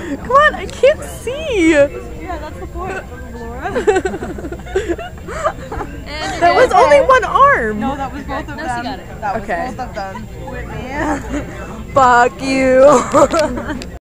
Come on, I can't see. Yeah, that's the point, Laura. That was only one arm. No, that was both of them. she got it. That was Okay. both of them. Whitney. Fuck you.